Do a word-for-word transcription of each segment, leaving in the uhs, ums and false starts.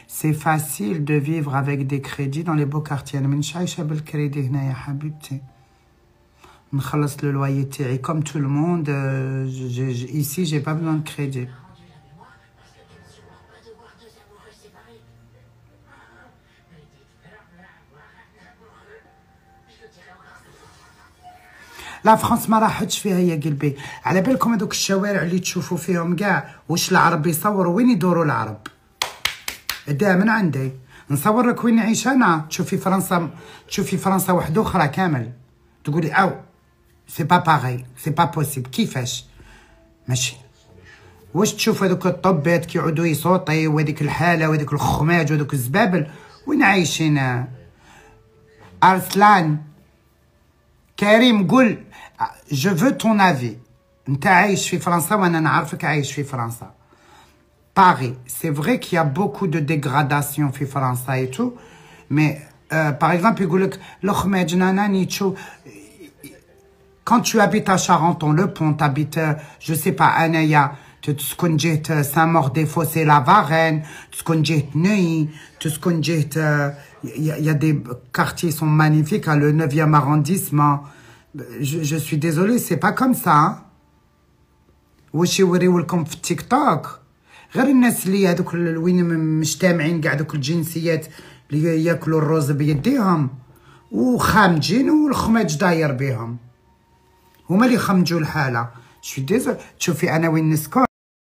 C'est facile de vivre avec des crédits dans les beaux quartiers. أنا مانيش عايشة بالكريدي هنا يا حبيبتي. نخلص le loyer تاعي comme tout le monde. Euh, je, je, ici, j'ai pas besoin de crédit. لا فرنسا ما راحتش فيها يا قلبي. على بالكم هذوك الشوارع اللي تشوفوا فيهم كاع واش العرب يصوروا؟ وين يدوروا العرب؟ دا من عندي نصور لك وين نعيش انا. تشوفي فرنسا، تشوفي فرنسا واحده اخرى كامل، تقولي او سي با باغي، سي با بوسيبل. كيفاش؟ ماشي واش تشوف هذوك الطبات كيعودوا يصوتي وهذيك الحاله وهذيك الخماج وهذوك الزبابل؟ وين عايشين؟ ارسلان كريم قول جو فو تون افي. انت عايش في فرنسا وانا نعرفك عايش في فرنسا. Paris, c'est vrai qu'il y a beaucoup de dégradation في فرنسا et tout, mais euh, par exemple يقول لك الخماج ناناني تشو. Quand tu habites à Charenton, le pont, t'habites, je sais pas, أنايا تسكن جهة Saint-Maur-des-Fossés, la Varenne, تسكن جهة Neuilly, تسكن جهة. Il y a des quartiers qui sont magnifiques, hein, le neuvième arrondissement. Je, je suis désolée, c'est pas comme ça. Hein. واش يوريو لكم في التيك توك غير الناس اللي هذوك وين مجتمعين كاع دوك الجنسيات اللي ياكلوا الرز بيديهم وخامجين والخماج داير بهم، هما اللي خمجوا الحاله. شو ديزو تشوفي انا وين نسكن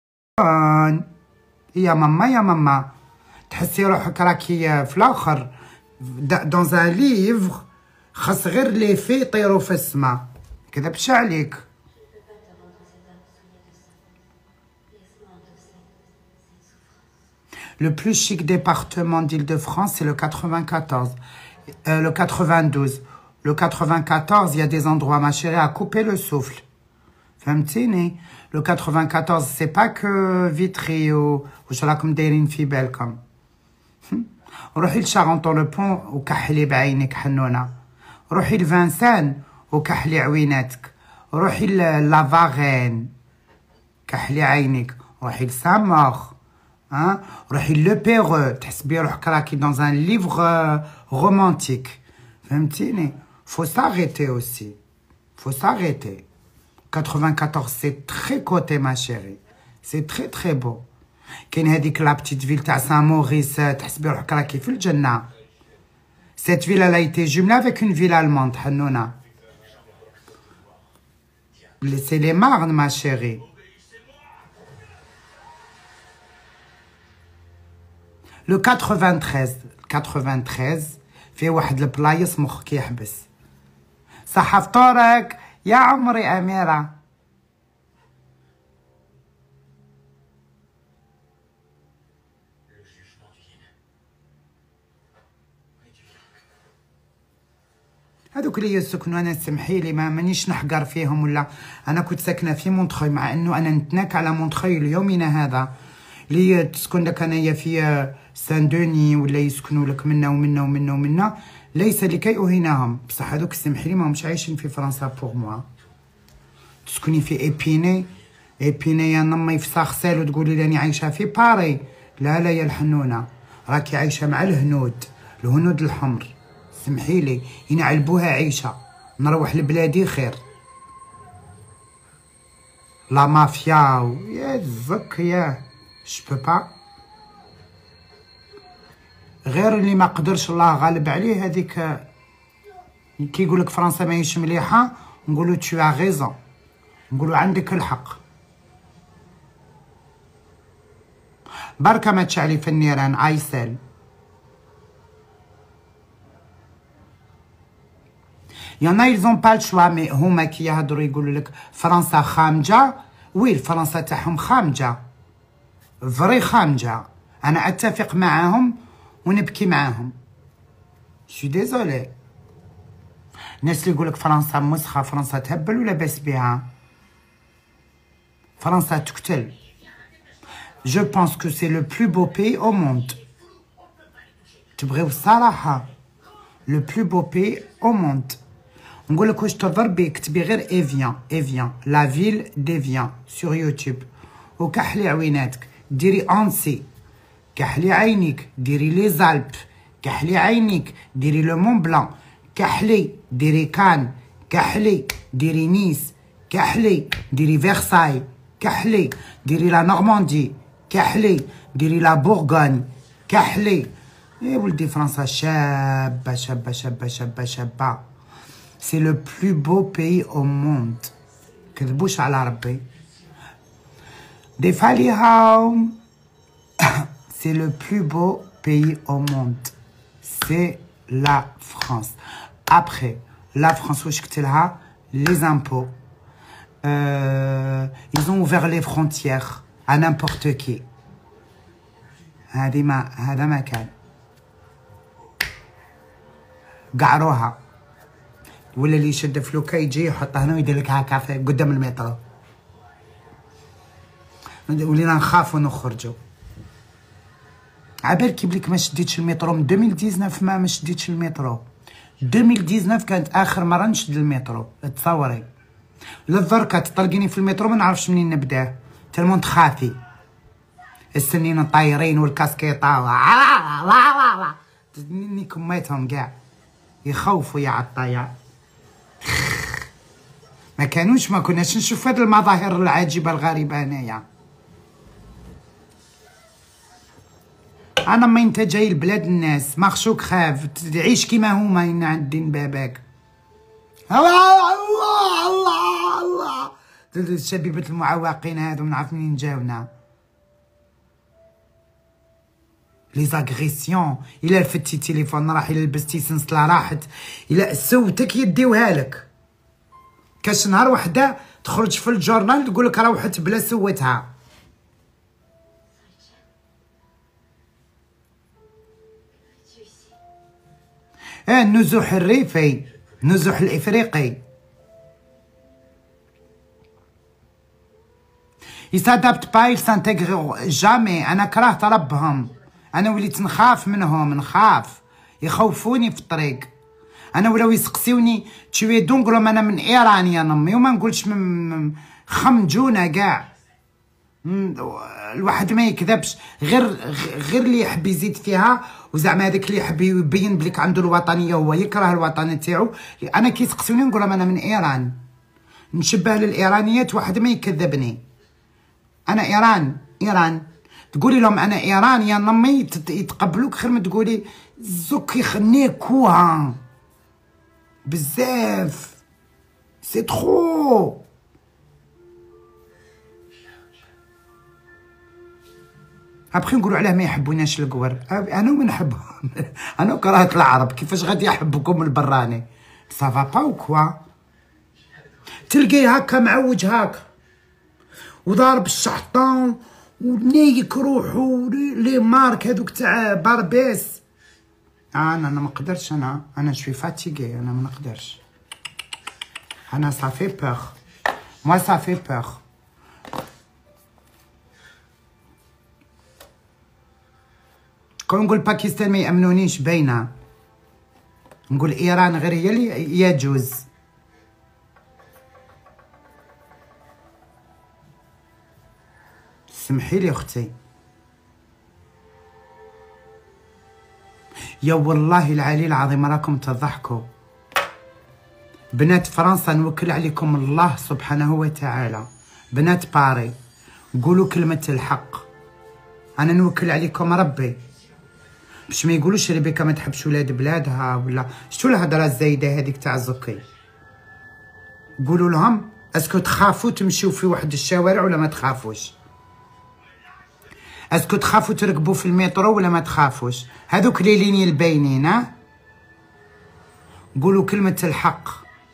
يا ماما يا ماما، تحسي روحك راكي في الاخر دون ان ليفر، خاص غير لي في يطيروا في السما. كذبش عليك. Le plus chic département d'Île-de-France, c'est le quatre-vingt-quatorze. Euh, le quatre-vingt-douze. Le quatre-vingt-quatorze, il y a des endroits, ma chérie, à couper le souffle. فهمتيني؟ Le quatre-vingt-quatorze, c'est pas que Vitry ou واش راكم دايرين في بالكم. روحي لشارونطون لو بون وكحلي بعينك حنونه. روحي لفانسان وكحلي عويناتك. روحي لافارين كحلي عينك. روحي لسان مور. Hein? روحي لو بيرو تحسبي روحك راكي dans un livre euh, romantique. فهمتيني؟ faut s'arrêter aussi. faut s'arrêter. quatre-vingt-quatorze c'est très coté ma chérie. c'est très très beau. كاين هذيك لا بتيت فيل تاع سان موريس تحسبي روحك راكي في الجنة. cette ville elle a été jumelée avec une ville allemande حنونة. c'est les Marnes ma chérie. لو quatre-vingt-treize quatre-vingt-treize فيه واحد البلايص مخك يحبس. صح فطورك يا عمري أميرة. هذوك اللي يسكنوا انا سمحي لي ما مانيش نحقر فيهم، ولا انا كنت ساكنه في مونتخوي، مع انه انا نتناك على مونتخوي ليومنا هذا. اللي تسكن لك انايا في سان دوني ولا يسكنوا لك منا ومنا ومنا ومنا، ليس لكي اهينهم، بصح هذوك سمحي لي ماهمش عايشين في فرنسا بوغ موا. تسكني في ايبيني، ايبيني يا نمي في ساخسيل وتقولي لي راني عايشه في باري. لا لا يا الحنونه، راكي عايشه مع الهنود، الهنود الحمر. سمحي لي ينعلبوها عيشه، نروح لبلادي خير. لا مافيا يا زك يا جو بو با. غير اللي ما قدرش الله غالب عليه هذيك كي يقولك فرنسا ماهيش مليحه، نقولو تو ا غيزون، نقولو عندك الحق. بركه ما تشعلي في النيران عايسل. يانا ils ont pas le choix، مي هما كي يهضروا يقولوا لك فرنسا خامجه، وي فرنسا تاعهم خامجه فري خامجه، انا اتفق معاهم ونبكي معاهم. شو ديزولي. الناس اللي يقولك فرنسا مسخه، فرنسا تهبل ولا باس بها؟ فرنسا تقتل. جو بونس كو سي لو بلو بو بي او موند. تبغيو الصراحه، لو بلو بو بي او موند. نقول لك واش تضربي، كتبي غير ايفيان ايفيان لا فيل ديفيان سور يوتيوب وكحلي عويناتك، ديري انسي كحلي عينيك ديري لي زالب، كحلي عينيك ديري لو مون بلان، كحلي ديري كان، كحلي ديري نيس، كحلي ديري فرساي، كحلي ديري لا نورماندي، كحلي ديري لا بورغوني، كحلي. يا ولدي فرنسا شابة شابة شابة شابة شابة. سي لو بلو بو بيي او موند، كذبوش على ربي. دفع ليها سي لو بلو بو بيي او موند، سي لا فرانس. ابخي لا فرانس واش قلتلها؟ لي زامبو. ils ont ouvert les frontières à n'importe qui. هذه ما هذا ما كان. قعروها. ولا اللي يشد فلوكا يجي يحطها هنا ويدير لك هكا قدام المترو. ولينا نخافوا نخرجوا. عبالك بليك ما شديتش المترو من ألفين وتسعطاش، ما ما شديتش المترو. ألفين وتسعطاش كانت اخر مره نشد المترو، تصوري. للدركه تطلقيني في المترو ما نعرفش منين نبداه، تالمون تخافي. السنين الطايرين والكاسكيطه تدني كميتهم كاع يخوفوا يا عالطاير. ما كانوش ما كناش نشوف هاد المظاهر العجيبه الغريبه هنايا. انا ما انت جاي لبلاد الناس مخشوك خاف تعيش كيما هما هنا عند دين باباك. الله الله الله الله الشبيبه المعوقين هادو ما نعرف منين جاونا. لي زاغريسيون الا رفدتي تليفون راح، الا لبستي سنسله راحت، الا سوتك يديوها لك. كاش نهار وحده تخرج في الجورنال تقول لك روحت بلا سوتها. اه النزوح الريفي، النزوح الافريقي. يسادابت با يسانتيغرو جامي. انا كرهت ربهم، انا وليت نخاف منهم، نخاف يخوفوني في الطريق. انا ولاو يسقسيوني تشوي دون نقول لهم انا من ايران يا نمي، وما نقولش من خمجونا كاع. الواحد ما يكذبش، غير غير اللي يحب يزيد فيها، وزعما هذاك اللي يحب يبين بليك عنده الوطنيه هو يكره الوطن تاعو. انا كيسقسيوني نقول لهم انا من ايران، نشبه للايرانيات، واحد ما يكذبني. انا ايران ايران. تقولي لهم انا ايران يا نمي يتقبلوك خير ما تقولي زوكي خنيكوها بزاف. سي ترو. ابخي نقولوا علاه ما يحبوناش القور. انا وما نحبهم. انا كرهت العرب، كيفاش غادي يحبكم البراني؟ سافا با و كوا. تلقيه هكا معوج هكا وضارب الشحطان ونيك روحو لي مارك هذوك تاع باربيس. انا انا ما نقدرش. انا انا شوي فاتيغي. انا ما نقدرش. انا صافي بوغ. موا صافي بوغ. كون نقول باكستان ما يامنونيش باينه، نقول ايران غير هي اللي يجوز. سمحي لي اختي. يا والله العلي العظيم راكم تضحكوا. بنات فرنسا نوكل عليكم الله سبحانه وتعالى. بنات باري قولوا كلمة الحق. انا نوكل عليكم ربي باش ما يقولوش ريبيكا ما تحبش ولاد بلادها، ولا شتو الهضره الزايده هذيك تاع زكي. قولوا لهم اسكو تخافوا تمشيو في واحد الشوارع ولا ما تخافوش؟ اسكو تخافوا تركبوا في المترو ولا ما تخافوش؟ هذوك لي ليني الباينين. ها قولوا كلمة الحق.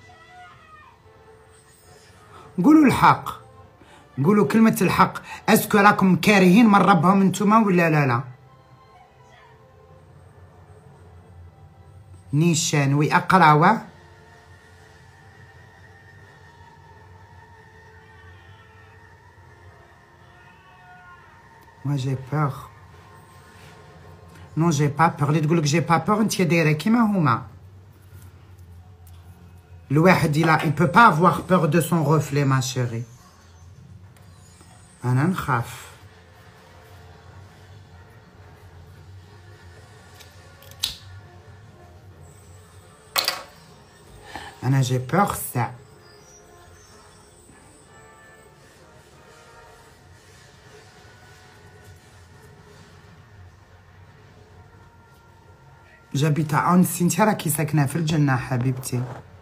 قولوا الحق. قولوا كلمة الحق. اسكو راكم كارهين من ربهم انتوما ولا لا لا؟ نيشان وي اقراوه. moi j'ai peur. non j'ai pas peur. اللي تقولك j'ai pas peur انت دايره كيما هما. الواحد لا il peut pas avoir peur de son reflet ma chérie. انا نخاف. انا جي بوغ ساع. جابي تاع انسي، انتي راكي ساكنه في الجنه حبيبتي.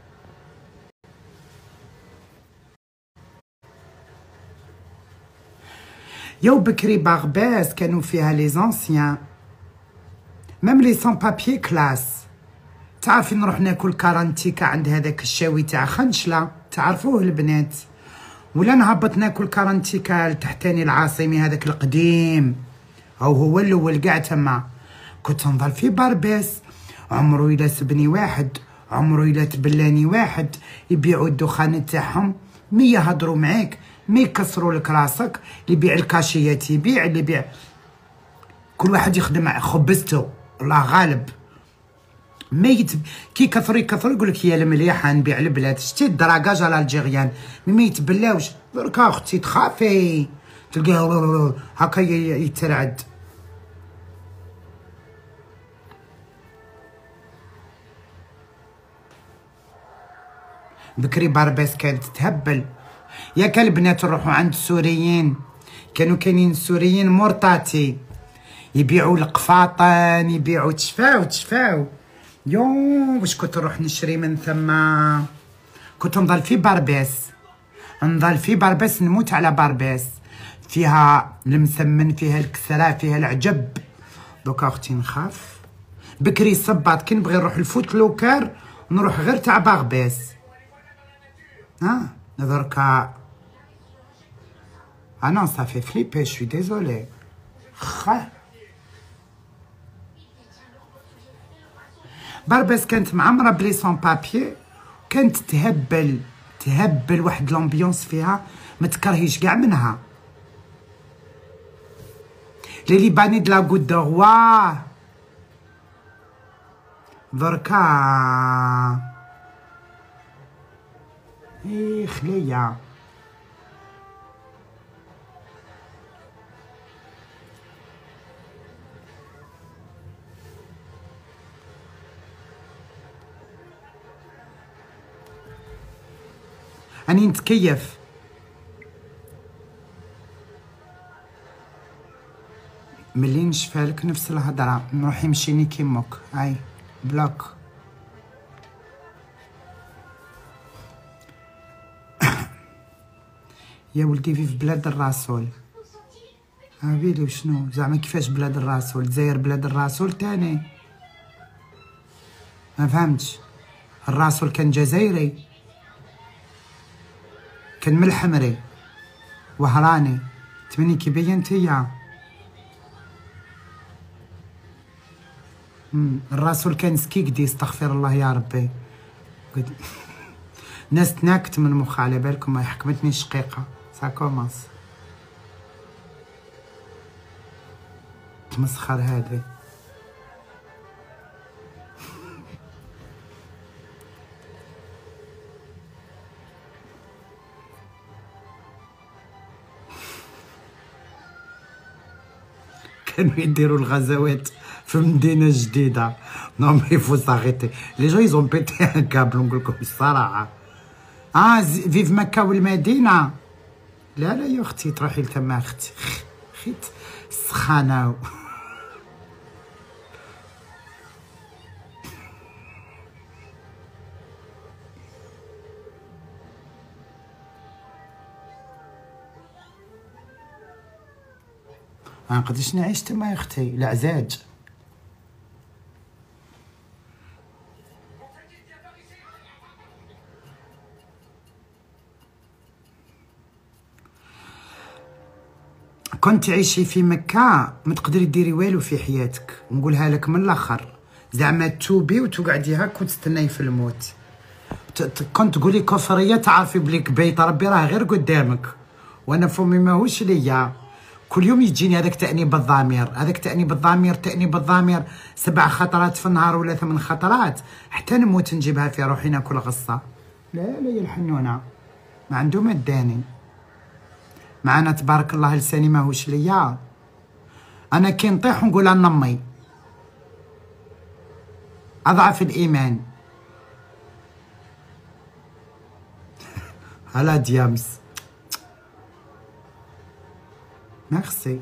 يو بكري باغباس كانوا فيها لي زونسيان، ميم لي سون بابيي كلاس. تعرفي نروح ناكل كارانتيكا عند هذاك الشاوي تاع خنشله، تعرفوه البنات؟ ولا نهبط ناكل كارانتيكا لتحتاني العاصمي هذاك القديم، او هو الاول كاع تما. كنت نظل في بارباس، عمرو إلا سبني واحد، عمرو إلا تبلاني واحد، يبيعوا الدخان تاعهم، مي يهضروا معاك، مي يكسروا لك راسك. اللي يبيع الكاشيات يبيع، اللي يبيع كل واحد يخدم خبزته، الله غالب. ميت كي كثروا يكثروا يقول لك يا المليحه نبيع البلاد. شتي الدراكاج على الجيريان مي ما يتبلاوش. دركا اختي تخافي تلقاه هكا يترعد. بكري بارباس كانت تهبل. يا كالبنات نروحوا عند السوريين، كانوا كاينين السوريين مرطاتي يبيعوا القفاطن، يبيعوا تشفاو تشفاو. يو واش كنت نروح نشري من ثما. كنت نضل في بارباس، نضل في بارباس، نموت على بارباس. فيها المسمن، فيها الكسرة، فيها العجب. دوكا اختي نخاف. بكري صباط كي نبغي نروح الفوت لوكار نروح غير تاع بارباس. ها دركا اه نون صافي فليبي، شوي ديزولي. خا بارباس كانت معمره بلي سون بابيي، كانت تهبل تهبل، واحد لومبيونس فيها ما تكرهيش كاع منها. لي ليباني دو لا غوت دو روا. دركا ايه خليه. اني نتكيف. ملي نشفالك نفس الهضره نروح يمشيني كيموك. هاي بلوك. يا ولدي في بلاد الرسول. هابيلي وشنو زعما كيفاش بلاد الرسول؟ دزاير بلاد الرسول تاني؟ ما فهمتش. الرسول كان جزائري، كان من الحمري وهراني. تمني كي بينتيا الرسول كان سكيكدي، استغفر الله يا ربي. ناس تناكت من مخها على بالكم، ما حكمتني شقيقه. سا كومونس تمسخر هادي. كانوا يديروا الغزوات في مدينه جديده. نو مي فو ساغيتي لي جون يزون بيتي ان كابل، نقول لكم الصراحه. اه فيف مكه والمدينه. لا لا يا اختي تروحي لتما اختي، خيت سخانه. ما نقدرش نعيش تما يا اختي، العزاج. كنت تعيشي في مكة ما تقدري ديري والو في حياتك، نقولها لك من الاخر. زعما توبي وتقعدي هاك وتستناي في الموت. كنت تقولي كفريه، تعرفي بلي بيت ربي راه غير قدامك، وانا فمي ماهوش ليا. كل يوم يجيني هذاك تأنيب الضمير، هذاك تأنيب الضمير، تأنيب الضمير سبع خطرات في النهار ولا ثمان خطرات حتى نموت نجيبها في روحي ناكل غصه. لا لا يا الحنونه ما عنده ما داني. معنا تبارك الله لساني ماهوش ليا. انا كي نطيح نقول انا امي اضعف الايمان. هلا ديامس. ميرسي.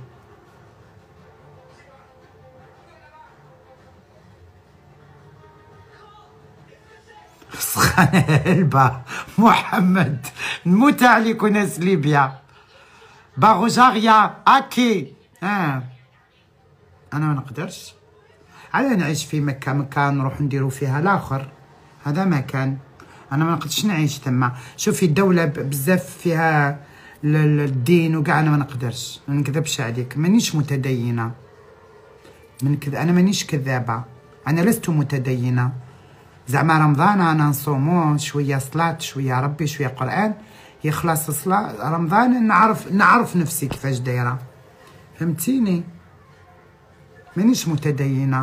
سخانة هلبة محمد نموت عليك وناس ليبيا باغوجاريا اكي. اه انا ما نقدرش على نعيش في مكة. مكة نروح نديرو فيها الاخر، هذا مكان انا ما نقدرش نعيش تما. شوفي الدولة بزاف فيها الدين وكاع، انا ما نقدرش، ما نكذبش عليك، مانيش متدينة. من كذا انا مانيش كذابة، انا لست متدينة. زعما رمضان انا نصومو شويه صلاه شويه ربي شويه قران، يخلص الصلاه رمضان نعرف نعرف نفسي كيفاش دايره، فهمتيني؟ مانيش متدينه.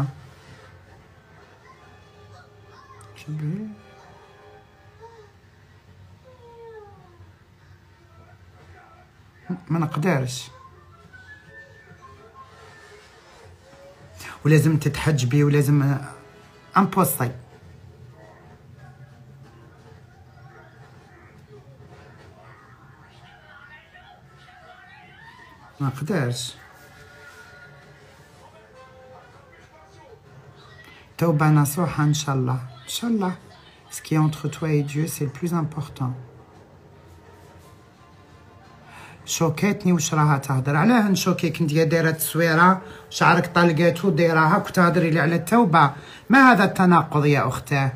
ما نقدرش، ولازم تتحجبي ولازم امبوسي. ما نقدرش. توبة نصوحة إن شاء الله إن شاء الله. Ce qui est entre toi et Dieu c'est le plus important. شوكاتني واش راها تهضر علاه نشوكي؟ كنت دايره التصويره شعرك طلقاتو دايراها كنت تهضري لي على التوبه. ما هذا التناقض يا اختاه؟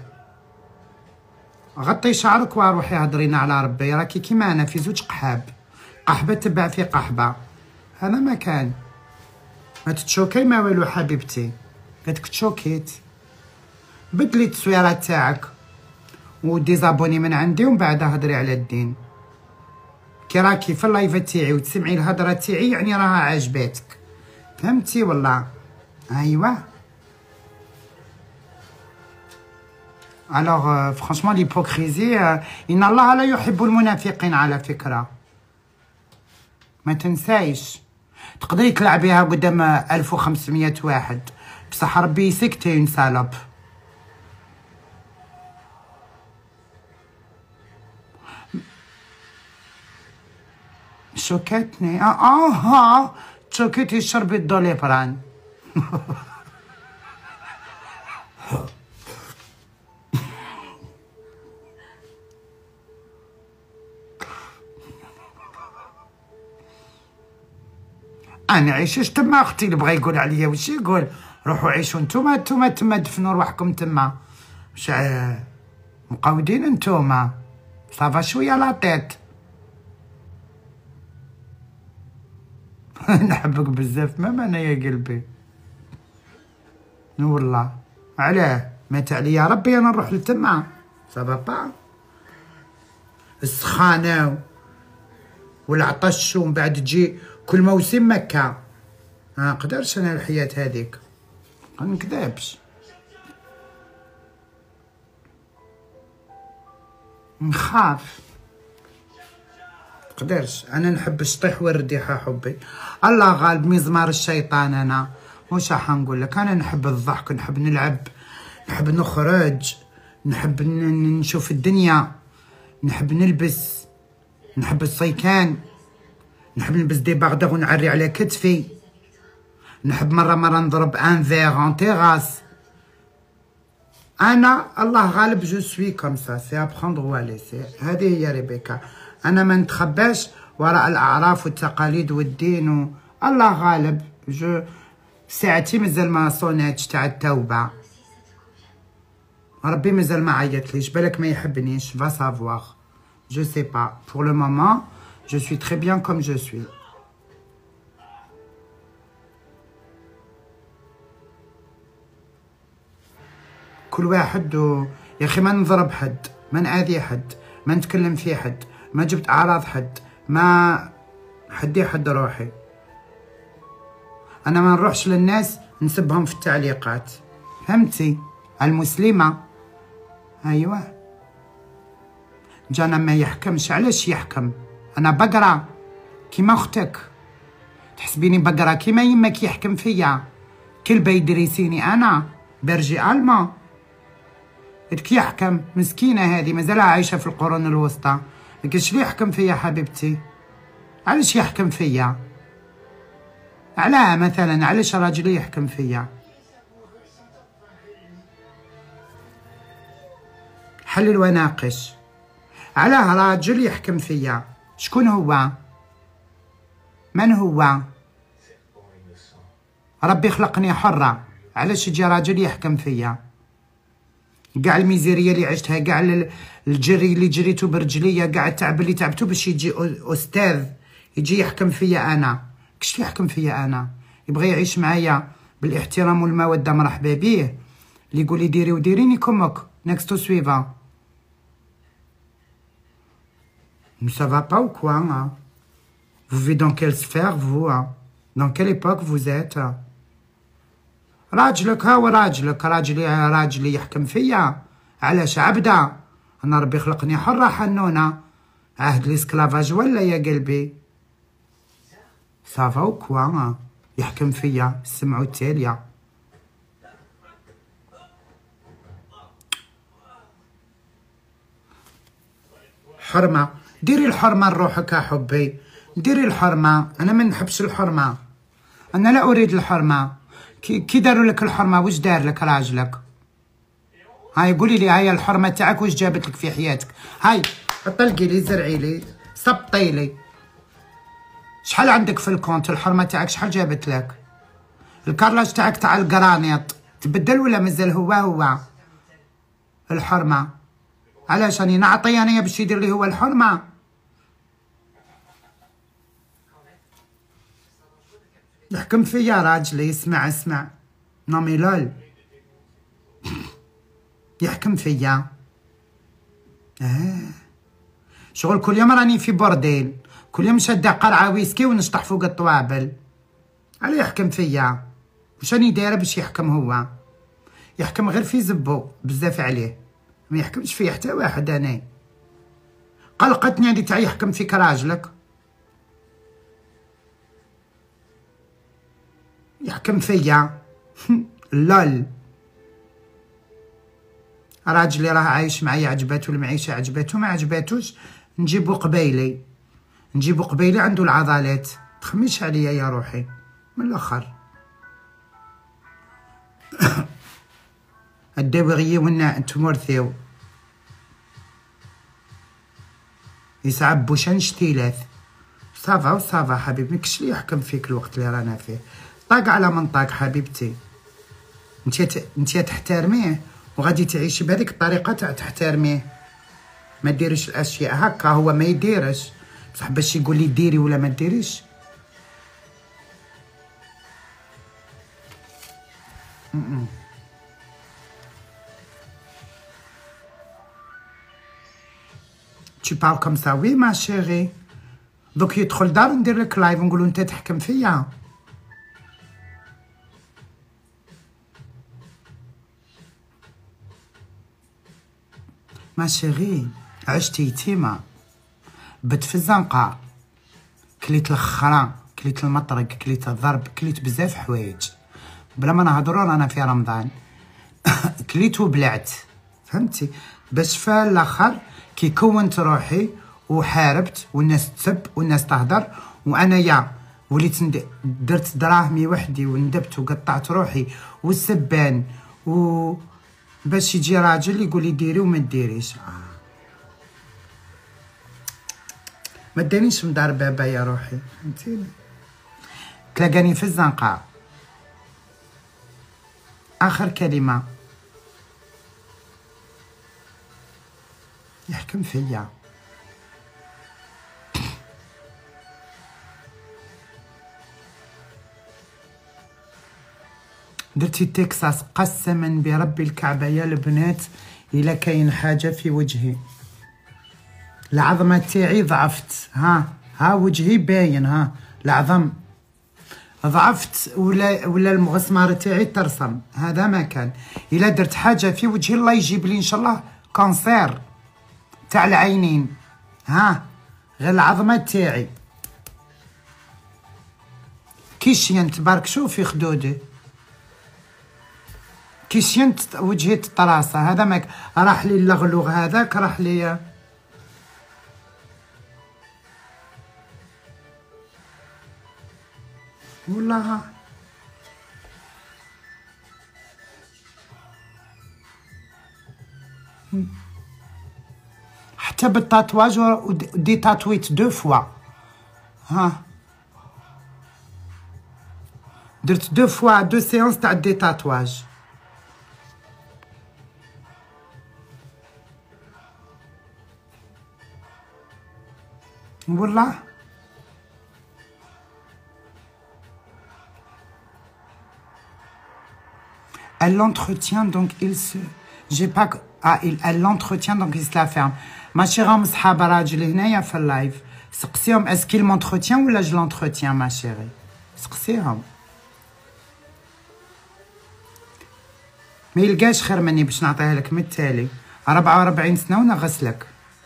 غطي شعرك وروحي هضرينا على ربي. راكي كيما انا في زوج قحاب، قحبه تبع في قحبه، هذا ما كان. ما تتشوكي ما والو حبيبتي، قالتك تشوكيت. بدلي التصويره تاعك وديزابوني من عندي ومن بعد هضري على الدين. كي راكي في اللايف تاعي وتسمعي الهضره تاعي يعني راها عجباتك، فهمتي والله؟ ايوا. الوغ فرانشمون ليبوكريزي ان الله لا يحب المنافقين على فكره، ما تنسايش. تقدري تلعبيها قدام ألف وخمسمية واحد بصح ربي يسكتي اون سالوب. شوكتني اه اه شوكتي شربي الدوليبران. انا عيشش تما اختي. اللي بغا يقول عليا واش يقول، روحوا عيشوا نتوما، نتوما تما دفنوا رواحكم تما، واش مقودين نتوما صافا شويه لاطيت. نحبك بزاف ماما انا يا قلبي والله. علاه مات عليا ربي انا نروح لتما صافا با. السخانه والعطش ومن بعد تجي كل موسم مكة. ما نقدرش انا الحياة هذيك، ما نكذبش. نخاف نقدرش. انا نحب الشطيح والرديحة حبي. الله غالب مزمار الشيطان. انا واش راح نقول لك؟ انا نحب الضحك، نحب نلعب، نحب نخرج، نحب نشوف الدنيا، نحب نلبس، نحب الصيكان، نحب نلبس دي باغدور ونعري على كتفي، نحب مرة مرة نضرب ان فيغ اون تيراس. انا الله غالب جو سوي كوم سا، سي ابخوندر و ليسي. هذه هي ريبيكا. انا ما نتخباش وراء الاعراف والتقاليد والدين و... الله غالب. جو ساعتي مازال ما صوناتش تاع التوبة، ربي مازال ما عيطليش، بالك ما يحبنيش. va savoir je sais pas pour le moment. Je suis très bien comme je suis. كل واحد و... يا اخي ما نضرب حد، ما نآذي حد، ما نتكلم في حد، ما جبت اعراض حد، ما حدي حد روحي. انا ما نروحش للناس نسبهم في التعليقات، فهمتي؟ المسلمة ايوه. جانا ما يحكمش. علاش يحكم؟ انا بقرة كيما اختك، تحسبيني بقرة كيما يمك يحكم فيا؟ كلبة يدريسيني انا برجي الما. كي يحكم مسكينة هذه مازالها عايشة في القرون الوسطى، قلت لي يحكم فيا حبيبتي؟ علاش يحكم فيا؟ علاه مثلا علاش راجلي يحكم فيا؟ حلل وناقش. علاه راجل يحكم فيا؟ شكون هو؟ من هو؟ ربي خلقني حرة، علاش يجي راجل يحكم فيا؟ كاع الميزيرية اللي عشتها، كاع الجري اللي جريتو برجليا، كاع التعب اللي تعبتو باش يجي أستاذ يجي يحكم فيا أنا. كش يحكم فيا أنا؟ يبغى يعيش معايا بالاحترام والمودة، مرحبا بيه. اللي يقول لي ديري وديريني كمك. نيكست سويفا. Ça va pas ou quoi hein? Vous vivez dans quelle sphère vous hein? Dans quelle époque vous êtes? راجلك ها وراجلك، راجلي راجلي يحكم فيا. علاش عبده؟ انا ربي خلقني حره حنونه. عهد الاسكلافاج ولا يا قلبي؟ صافا وكوا يحكم فيا. سمعوا التاليه. حرمه. ديري الحرمه لروحك يا حبي، ديري الحرمه. انا ما نحبش الحرمه، انا لا اريد الحرمه. كي داروا لك الحرمه واش دار لك راجلك؟ هاي قولي لي، هاي الحرمه تاعك واش جابت لك في حياتك؟ هاي طلقي لي، زرعي لي، سبطي لي. شحال عندك في الكونت؟ الحرمه تاعك شحال جابت لك؟ الكارلاج تاعك تاع الكرانيط تبدل ولا مازال هو هو؟ الحرمه علاش راني نعطي انايا باش يدير لي هو الحرمه؟ يحكم فيا راجلي. اسمع اسمع نامي لول. يحكم فيا. اه شغل كل يوم راني في بورديل، كل يوم شاده قرعه ويسكي ونشطح فوق الطوابل. علاه يحكم فيا؟ واش راني دايره باش يحكم هو؟ يحكم غير في زبو بزاف عليه، ما يحكمش فيا حتى واحد. انا قلقتني هادي تاع يحكم فيك راجلك. يحكم فيا لول. راجلي راه عايش معايا، عجباتو المعيشه، عجباتو ما عجباتوش نجيبو قبيلي، نجيبو قبيلي عنده العضلات. تخميش عليا يا روحي من الاخر. الدوغيي ونا تمورثيو يسعب بوشان شتيلاث. صافا وصافا حبيبي، مكش لي يحكم فيك الوقت اللي رانا فيه. طاق على من طاق حبيبتي. انتي انتي تحترميه وغادي تعيشي بهذيك الطريقه تاع تحترميه. ما ديريش الاشياء هكا، هو ما يديرش بصح باش يقول لي ديري ولا ما ديريش. م -م. Tu parles comme ça oui ma chérie. دوك يدخل دار ندير لك لايف نقولو انت تحكم فيا. ما شيري عشت يتيمه، بت في الزنقه، كليت الخرا، كليت المطرق، كليت الضرب، كليت بزاف حوايج بلا ما نهضروا رانا في رمضان. كليت وبلعت فهمتي، باش في الاخر كي كونت روحي وحاربت والناس تسب والناس تهدر وانايا وليت درت دراهمي وحدي وندبت وقطعت روحي والسبان و باش يجي راجل يقول لي ديري وما ديريش. آه. ما دانيش من دار بابا يا روحي فهمتيني. تلاقاني في الزنقه. اخر كلمه. يحكم فيا. درتي تكساس قسما برب الكعبة يا البنات إلا كاين حاجة في وجهي. العظمة تاعي ضعفت، ها ها وجهي باين، ها العظم ضعفت ولا ولا المغسمار تاعي ترسم. هذا ما كان. إلا درت حاجة في وجهي الله يجيب لي إن شاء الله كانسير تاع العينين. ها غير العظمة تاعي كيشين تبارك شوفي خدودي كيشين وجهي الطراسه. هذا ماك راح لي اللغلوغ، هذاك راح لي والله حتى بالتاتواج ودي تاتويت دو فوا. ها درت دو فوا دو سيونس تاع دي تاتواج. والله elle l'entretient donc il se j'ai pas ah il elle l'entretient donc il se la ferme. ماشي غا مصحابه راجل هنايا في اللايف سقسيهم اسكي m'entretient ولا je l'entretiens ما شيري سقسيهم. ما يلقاش خير مني باش نعطيها لك من التالي. أربعة وأربعين سنة ونغسلك.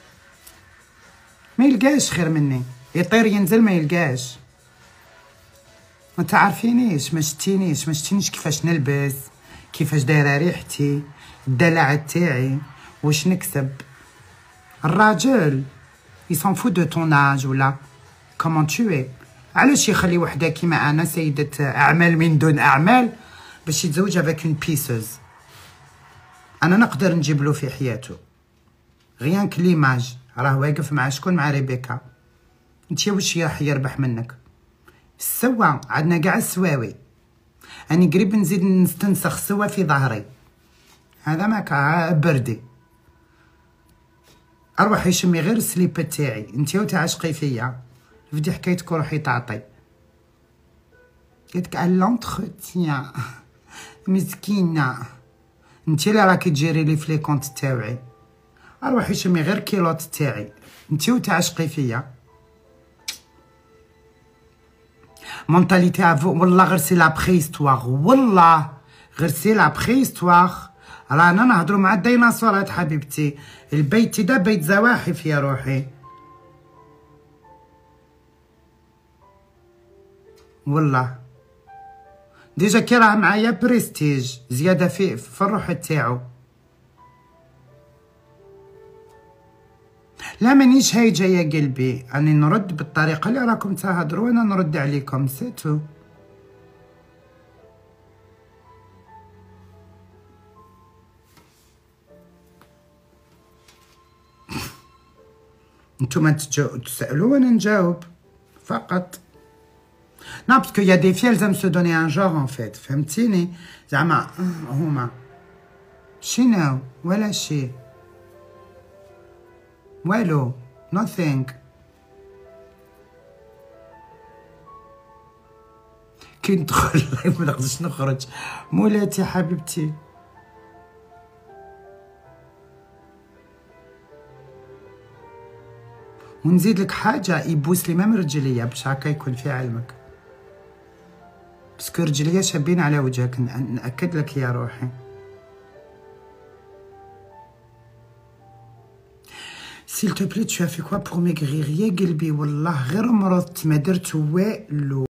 ما يلقاش خير مني. يطير ينزل ما يلقاش. ما تعرفينيش ما شتينيش ما شتينيش كيفاش نلبس كيفاش دايره ريحتي الدلع تاعي واش نكسب. الراجل يسون فو دو طون اج ولا كومون تو اي. علاش يخلي وحده كيما انا سيده اعمال من دون اعمال باش يتزوج افيك اون بيسوز. انا نقدر نجيب له في حياته غيان كليماج راه واقف مع شكون مع ريبيكا. انت واش راح يربح منك السوا عندنا كاع السواوي. أنا قريب نزيد نستنسخ سوا في ظهري هذا ما بردي. أروح يشمي غير السليبة تاعي انتي وتعشقي فيا بدي حكايتك وروحي تعطي. قلتلك على لونتروتيان مسكينة انتي اللي راكي تجيري لي في لي كونت تاوعي. أروح يشمي غير كيلوت تاعي انتي وتعشقي فيا. مونتاليتي افو والله غير سي لا بريستواغ والله غير سي لا بريستواغ. رانا نهضرو مع الديناصورات حبيبتي. البيت دا بيت زواحف يا روحي والله. ديجا كي راه معايا بريستيج زياده في في الروح تاعو. لا مانيش هايجه يا قلبي راني نرد بالطريقه اللي راكم تهضروا وانا نرد عليكم سيتو. نتوما تسالوا وانا نجاوب فقط. نو باسكو يا دي في لازم سو دوني ان جور ان فيت فهمتيني زعما هما شنو ولا شي والو nothing. كي ندخل ما نقدرش نخرج مولاتي حبيبتي. ونزيد لك حاجه يبوس لي مام رجليا باش هكا يكون في علمك باسكو رجليا شابين على وجهك ناكد لك يا روحي. S'il te plaît, tu as fait quoi pour maigrir يا قلبي والله غير مرضت ما درت والو.